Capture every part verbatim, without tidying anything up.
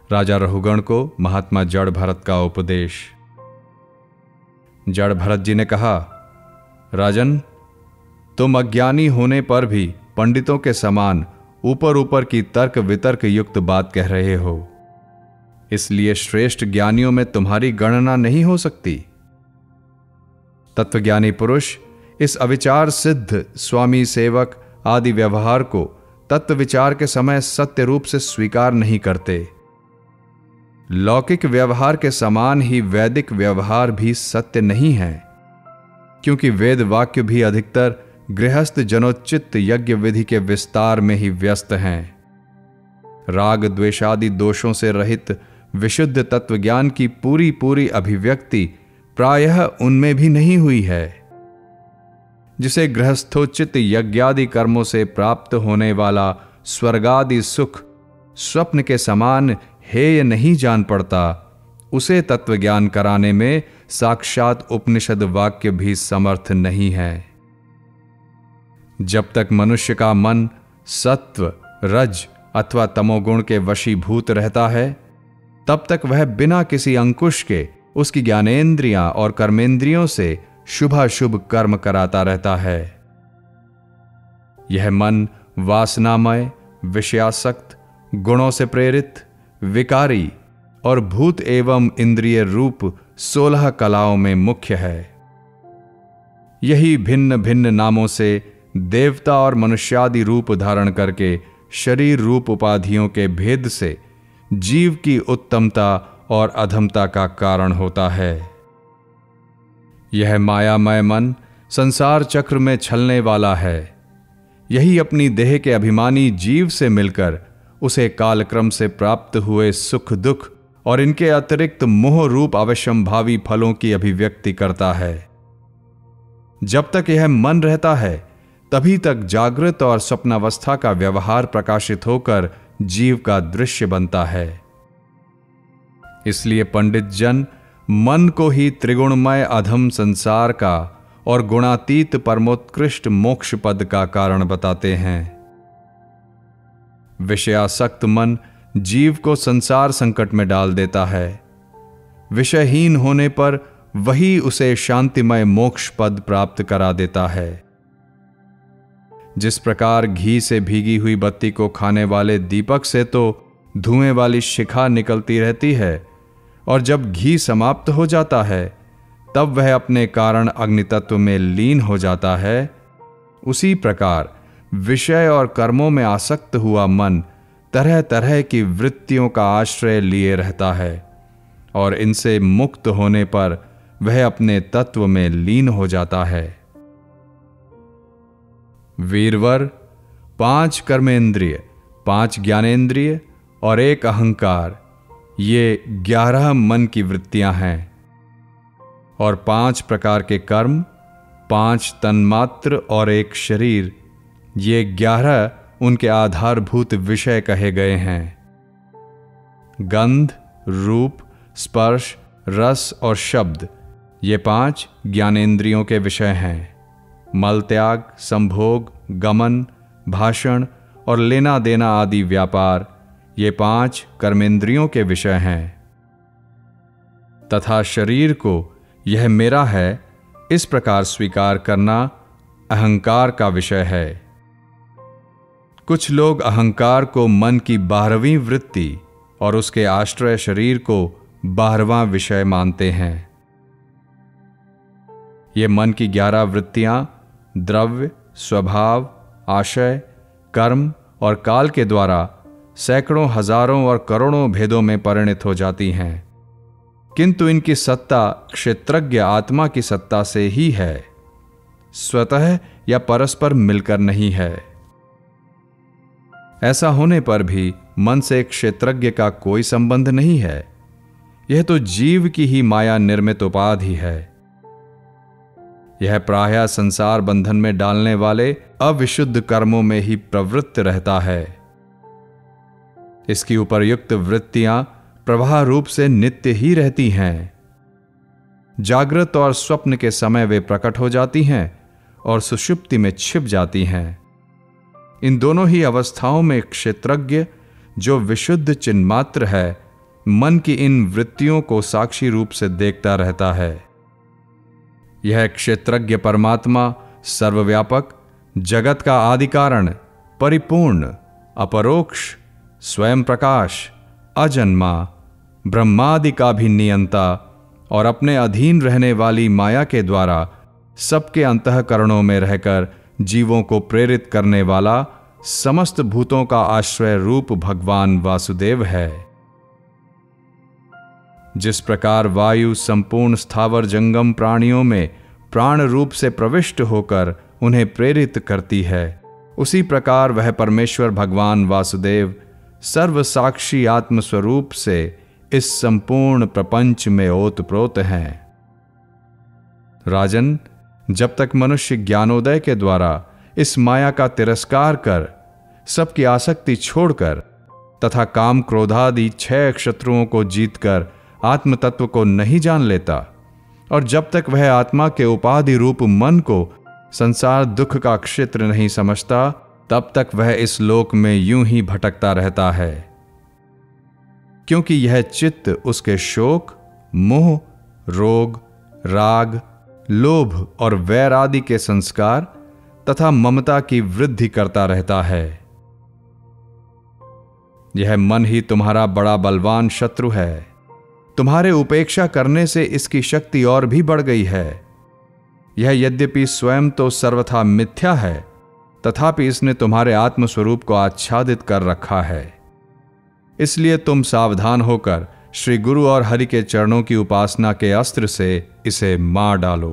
राजा रहुगण को महात्मा जड़ भरत का उपदेश। जड़ भरत जी ने कहा, राजन, तुम अज्ञानी होने पर भी पंडितों के समान ऊपर ऊपर की तर्क वितर्क युक्त बात कह रहे हो, इसलिए श्रेष्ठ ज्ञानियों में तुम्हारी गणना नहीं हो सकती। तत्वज्ञानी पुरुष इस अविचार सिद्ध स्वामी सेवक आदि व्यवहार को तत्व विचार के समय सत्य रूप से स्वीकार नहीं करते। लौकिक व्यवहार के समान ही वैदिक व्यवहार भी सत्य नहीं है, क्योंकि वेद वाक्य भी अधिकतर गृहस्थ जनोचित यज्ञ विधि के विस्तार में ही व्यस्त हैं। राग द्वेषादि दोषों से रहित विशुद्ध तत्वज्ञान की पूरी पूरी अभिव्यक्ति प्रायः उनमें भी नहीं हुई है। जिसे गृहस्थोचित यज्ञादि कर्मों से प्राप्त होने वाला स्वर्गादि सुख स्वप्न के समान हेय नहीं जान पड़ता, उसे तत्वज्ञान कराने में साक्षात उपनिषद वाक्य भी समर्थ नहीं है। जब तक मनुष्य का मन सत्व, रज अथवा तमोगुण के वशीभूत रहता है, तब तक वह बिना किसी अंकुश के उसकी ज्ञानेंद्रियां और कर्मेंद्रियों से शुभाशुभ कर्म कराता रहता है। यह मन वासनामय, विषयासक्त, गुणों से प्रेरित, विकारी और भूत एवं इंद्रिय रूप सोलह कलाओं में मुख्य है। यही भिन्न भिन्न नामों से देवता और मनुष्यादि रूप धारण करके शरीर रूप उपाधियों के भेद से जीव की उत्तमता और अधमता का कारण होता है। यह मायामय मन संसार चक्र में छलने वाला है। यही अपनी देह के अभिमानी जीव से मिलकर उसे कालक्रम से प्राप्त हुए सुख दुख और इनके अतिरिक्त मोह रूप अवश्यंभावी फलों की अभिव्यक्ति करता है। जब तक यह मन रहता है, तभी तक जागृत और स्वप्नावस्था का व्यवहार प्रकाशित होकर जीव का दृश्य बनता है। इसलिए पंडित जन मन को ही त्रिगुणमय अधम संसार का और गुणातीत परमोत्कृष्ट मोक्ष पद का कारण बताते हैं। विषयासक्त मन जीव को संसार संकट में डाल देता है। विषयहीन होने पर वही उसे शांतिमय मोक्ष पद प्राप्त करा देता है। जिस प्रकार घी से भीगी हुई बत्ती को खाने वाले दीपक से तो धुएं वाली शिखा निकलती रहती है, और जब घी समाप्त हो जाता है तब वह अपने कारण अग्नि तत्व में लीन हो जाता है, उसी प्रकार विषय और कर्मों में आसक्त हुआ मन तरह तरह की वृत्तियों का आश्रय लिए रहता है, और इनसे मुक्त होने पर वह अपने तत्व में लीन हो जाता है। वीरवर, पांच कर्मेंद्रिय, पांच ज्ञानेंद्रिय और एक अहंकार, ये ग्यारह मन की वृत्तियां हैं। और पांच प्रकार के कर्म, पांच तन्मात्र और एक शरीर, ये ग्यारह उनके आधारभूत विषय कहे गए हैं। गंध, रूप, स्पर्श, रस और शब्द, ये पांच ज्ञानेंद्रियों के विषय हैं। मल त्याग, संभोग, गमन, भाषण और लेना देना आदि व्यापार, ये पांच कर्मेंद्रियों के विषय हैं। तथा शरीर को यह मेरा है इस प्रकार स्वीकार करना अहंकार का विषय है। कुछ लोग अहंकार को मन की बारहवीं वृत्ति और उसके आश्रय शरीर को बारहवां विषय मानते हैं। ये मन की ग्यारह वृत्तियां द्रव्य, स्वभाव, आशय, कर्म और काल के द्वारा सैकड़ों, हजारों और करोड़ों भेदों में परिणत हो जाती हैं, किंतु इनकी सत्ता क्षेत्रज्ञ आत्मा की सत्ता से ही है, स्वतः या परस्पर मिलकर नहीं है। ऐसा होने पर भी मन से क्षेत्रज्ञ का कोई संबंध नहीं है। यह तो जीव की ही माया निर्मित उपाधि है। यह प्रायः संसार बंधन में डालने वाले अविशुद्ध कर्मों में ही प्रवृत्त रहता है। इसकी उपर्युक्त वृत्तियां प्रवाह रूप से नित्य ही रहती हैं। जागृत और स्वप्न के समय वे प्रकट हो जाती हैं और सुषुप्ति में छिप जाती हैं। इन दोनों ही अवस्थाओं में क्षेत्रज्ञ जो विशुद्ध चिन्मात्र है, मन की इन वृत्तियों को साक्षी रूप से देखता रहता है। यह क्षेत्रज्ञ परमात्मा सर्वव्यापक, जगत का आदि कारण, परिपूर्ण, अपरोक्ष, स्वयं प्रकाश, अजन्मा, ब्रह्मादि का भी नियंता और अपने अधीन रहने वाली माया के द्वारा सबके अंतःकरणों में रहकर जीवों को प्रेरित करने वाला समस्त भूतों का आश्रय रूप भगवान वासुदेव है। जिस प्रकार वायु संपूर्ण स्थावर जंगम प्राणियों में प्राण रूप से प्रविष्ट होकर उन्हें प्रेरित करती है, उसी प्रकार वह परमेश्वर भगवान वासुदेव सर्व साक्षी आत्मस्वरूप से इस संपूर्ण प्रपंच में ओतप्रोत हैं। राजन, जब तक मनुष्य ज्ञानोदय के द्वारा इस माया का तिरस्कार कर, सबकी आसक्ति छोड़कर तथा काम क्रोधादि छह शत्रुओं को जीतकर आत्म तत्व को नहीं जान लेता, और जब तक वह आत्मा के उपाधि रूप मन को संसार दुख का क्षेत्र नहीं समझता, तब तक वह इस लोक में यूं ही भटकता रहता है। क्योंकि यह चित्त उसके शोक, मोह, रोग, राग, लोभ और वैर आदि के संस्कार तथा ममता की वृद्धि करता रहता है। यह मन ही तुम्हारा बड़ा बलवान शत्रु है। तुम्हारे उपेक्षा करने से इसकी शक्ति और भी बढ़ गई है। यह यद्यपि स्वयं तो सर्वथा मिथ्या है, तथापि इसने तुम्हारे आत्मस्वरूप को आच्छादित कर रखा है। इसलिए तुम सावधान होकर श्री गुरु और हरि के चरणों की उपासना के अस्त्र से इसे मार डालो।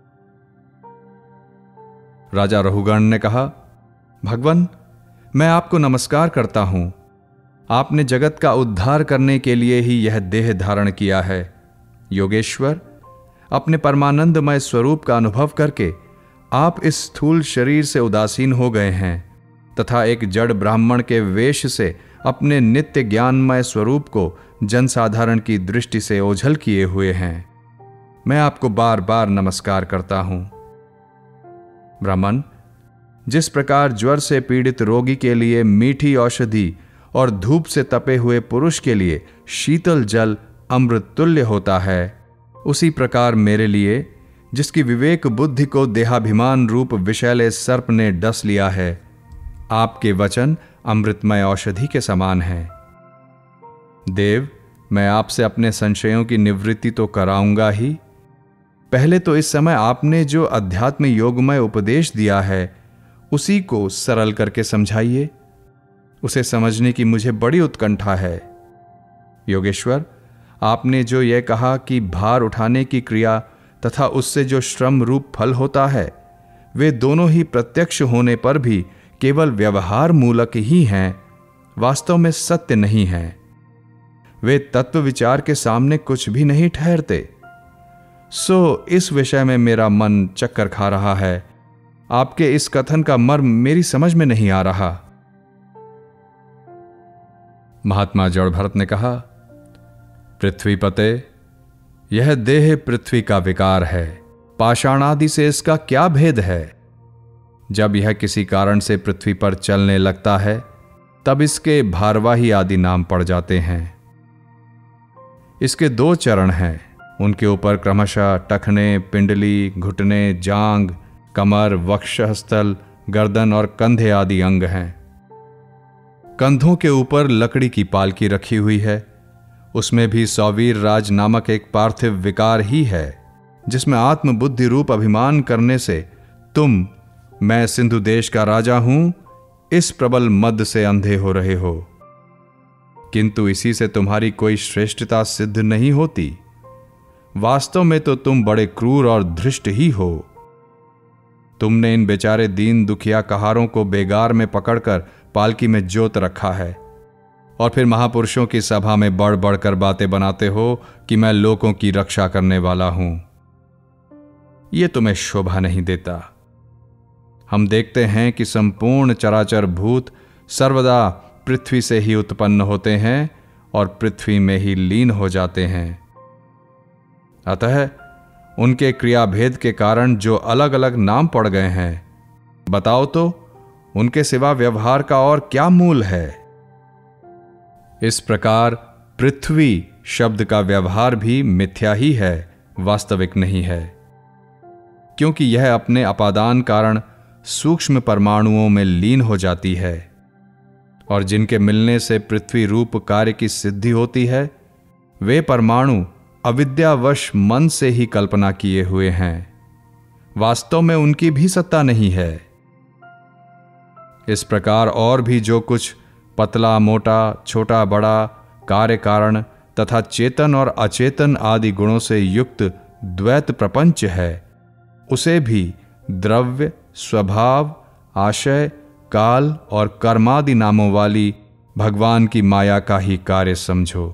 राजा रहुगण ने कहा, भगवान, मैं आपको नमस्कार करता हूं। आपने जगत का उद्धार करने के लिए ही यह देह धारण किया है। योगेश्वर, अपने परमानंदमय स्वरूप का अनुभव करके आप इस स्थूल शरीर से उदासीन हो गए हैं तथा एक जड़ ब्राह्मण के वेश से अपने नित्य ज्ञानमय स्वरूप को जनसाधारण की दृष्टि से ओझल किए हुए हैं। मैं आपको बार बार नमस्कार करता हूं। ब्राह्मण, जिस प्रकार ज्वर से पीड़ित रोगी के लिए मीठी औषधि और धूप से तपे हुए पुरुष के लिए शीतल जल अमृत तुल्य होता है, उसी प्रकार मेरे लिए, जिसकी विवेक बुद्धि को देहाभिमान रूप विषैले सर्प ने डस लिया है, आपके वचन अमृतमय औषधि के समान हैं। देव, मैं आपसे अपने संशयों की निवृत्ति तो कराऊंगा ही। पहले तो इस समय आपने जो अध्यात्म योगमय उपदेश दिया है, उसी को सरल करके समझाइए। उसे समझने की मुझे बड़ी उत्कंठा है। योगेश्वर, आपने जो यह कहा कि भार उठाने की क्रिया तथा उससे जो श्रम रूप फल होता है, वे दोनों ही प्रत्यक्ष होने पर भी केवल व्यवहार मूलक ही हैं, वास्तव में सत्य नहीं हैं। वे तत्व विचार के सामने कुछ भी नहीं ठहरते। सो इस विषय में मेरा मन चक्कर खा रहा है। आपके इस कथन का मर्म मेरी समझ में नहीं आ रहा। महात्मा जड़ भरत ने कहा, पृथ्वीपते, यह देह पृथ्वी का विकार है। पाषाणादि से इसका क्या भेद है? जब यह किसी कारण से पृथ्वी पर चलने लगता है, तब इसके भारवाही आदि नाम पड़ जाते हैं। इसके दो चरण हैं। उनके ऊपर क्रमशः टखने, पिंडली, घुटने, जांग, कमर, वक्षस्थल, गर्दन और कंधे आदि अंग हैं। कंधों के ऊपर लकड़ी की पालकी रखी हुई है। उसमें भी सौवीर राज नामक एक पार्थिव विकार ही है, जिसमें आत्मबुद्धि रूप अभिमान करने से तुम, मैं सिंधु देश का राजा हूं, इस प्रबल मद से अंधे हो रहे हो। किंतु इसी से तुम्हारी कोई श्रेष्ठता सिद्ध नहीं होती। वास्तव में तो तुम बड़े क्रूर और धृष्ट ही हो। तुमने इन बेचारे दीन दुखिया कहारों को बेगार में पकड़कर पालकी में जोत रखा है, और फिर महापुरुषों की सभा में बढ़ बढ़कर बातें बनाते हो कि मैं लोगों की रक्षा करने वाला हूं। यह तुम्हें शोभा नहीं देता। हम देखते हैं कि संपूर्ण चराचर भूत सर्वदा पृथ्वी से ही उत्पन्न होते हैं और पृथ्वी में ही लीन हो जाते हैं। अतः उनके क्रियाभेद के कारण जो अलग अलग नाम पड़ गए हैं, बताओ तो उनके सिवा व्यवहार का और क्या मूल है? इस प्रकार पृथ्वी शब्द का व्यवहार भी मिथ्या ही है, वास्तविक नहीं है, क्योंकि यह अपने अपादान कारण सूक्ष्म परमाणुओं में लीन हो जाती है, और जिनके मिलने से पृथ्वी रूप कार्य की सिद्धि होती है, वे परमाणु अविद्यावश मन से ही कल्पना किए हुए हैं, वास्तव में उनकी भी सत्ता नहीं है। इस प्रकार और भी जो कुछ पतला मोटा, छोटा बड़ा, कार्य कारण तथा चेतन और अचेतन आदि गुणों से युक्त द्वैत प्रपंच है, उसे भी द्रव्य, स्वभाव, आशय, काल और कर्मादि नामों वाली भगवान की माया का ही कार्य समझो।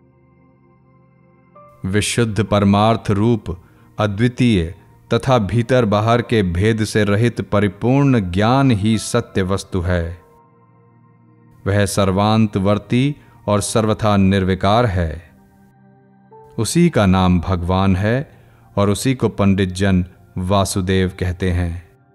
विशुद्ध परमार्थ रूप अद्वितीय तथा भीतर बाहर के भेद से रहित परिपूर्ण ज्ञान ही सत्य वस्तु है। वह सर्वांतवर्ती और सर्वथा निर्विकार है। उसी का नाम भगवान है और उसी को पंडित जन वासुदेव कहते हैं।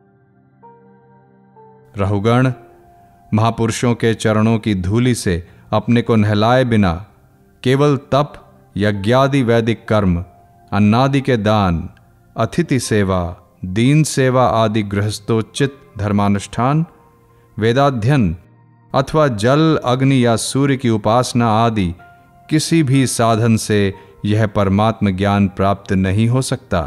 रहुगण, महापुरुषों के चरणों की धूलि से अपने को नहलाए बिना केवल तप, यज्ञादि वैदिक कर्म, अन्नादि के दान, अतिथि सेवा, दीन सेवा आदि गृहस्थोचित धर्मानुष्ठान, वेदाध्ययन अथवा जल, अग्नि या सूर्य की उपासना आदि किसी भी साधन से यह परमात्म ज्ञान प्राप्त नहीं हो सकता।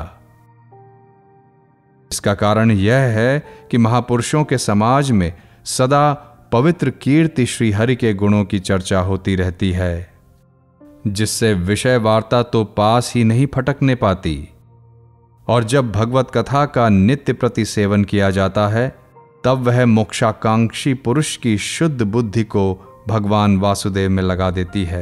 इसका कारण यह है कि महापुरुषों के समाज में सदा पवित्र कीर्ति श्री हरि के गुणों की चर्चा होती रहती है, जिससे विषय वार्ता तो पास ही नहीं फटकने पाती। और जब भगवत कथा का नित्य प्रति सेवन किया जाता है, तब वह मोक्षाकांक्षी पुरुष की शुद्ध बुद्धि को भगवान वासुदेव में लगा देती है।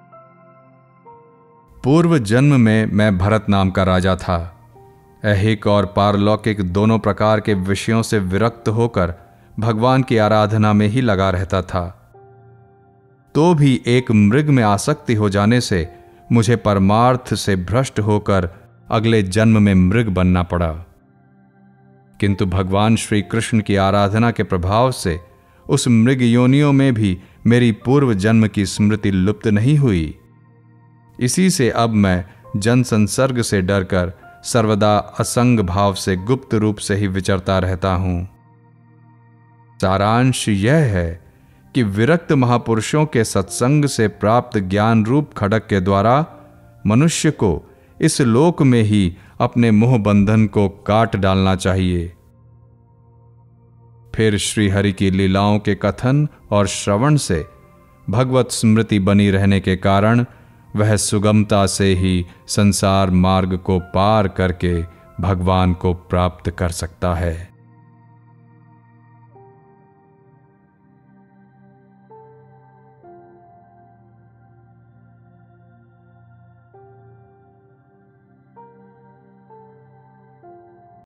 पूर्व जन्म में मैं भरत नाम का राजा था। ऐहिक और पारलौकिक दोनों प्रकार के विषयों से विरक्त होकर भगवान की आराधना में ही लगा रहता था। तो भी एक मृग में आसक्ति हो जाने से मुझे परमार्थ से भ्रष्ट होकर अगले जन्म में मृग बनना पड़ा। किंतु भगवान श्री कृष्ण की आराधना के प्रभाव से उस मृग योनियों में भी मेरी पूर्व जन्म की स्मृति लुप्त नहीं हुई। इसी से अब मैं जन संसर्ग से डरकर सर्वदा असंग भाव से गुप्त रूप से ही विचरता रहता हूं। सारांश यह है कि विरक्त महापुरुषों के सत्संग से प्राप्त ज्ञान रूप खड्ग के द्वारा मनुष्य को इस लोक में ही अपने मोह बंधन को काट डालना चाहिए। फिर श्री हरि की लीलाओं के कथन और श्रवण से भगवत स्मृति बनी रहने के कारण वह सुगमता से ही संसार मार्ग को पार करके भगवान को प्राप्त कर सकता है।